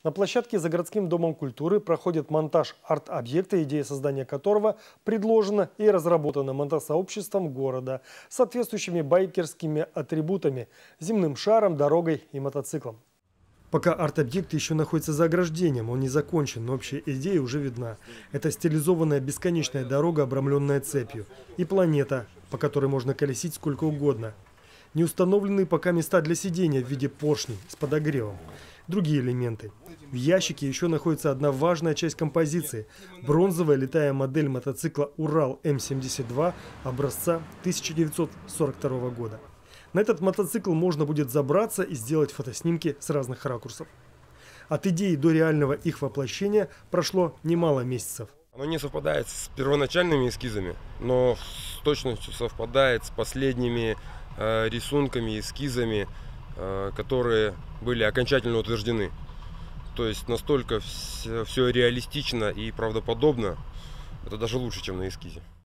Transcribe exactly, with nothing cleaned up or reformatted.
На площадке за городским домом культуры проходит монтаж арт-объекта, идея создания которого предложена и разработана мотосообществом города с соответствующими байкерскими атрибутами – земным шаром, дорогой и мотоциклом. Пока арт-объект еще находится за ограждением, он не закончен, но общая идея уже видна. Это стилизованная бесконечная дорога, обрамленная цепью, и планета, по которой можно колесить сколько угодно. Не установлены пока места для сидения в виде поршней с подогревом. Другие элементы. В ящике еще находится одна важная часть композиции – бронзовая летая модель мотоцикла «Урал М семьдесят два» образца тысяча девятьсот сорок второго года. На этот мотоцикл можно будет забраться и сделать фотоснимки с разных ракурсов. От идеи до реального их воплощения прошло немало месяцев. Оно не совпадает с первоначальными эскизами, но с точностью совпадает с последними э, рисунками, эскизами, э, которые были окончательно утверждены. То есть настолько все, все реалистично и правдоподобно, это даже лучше, чем на эскизе.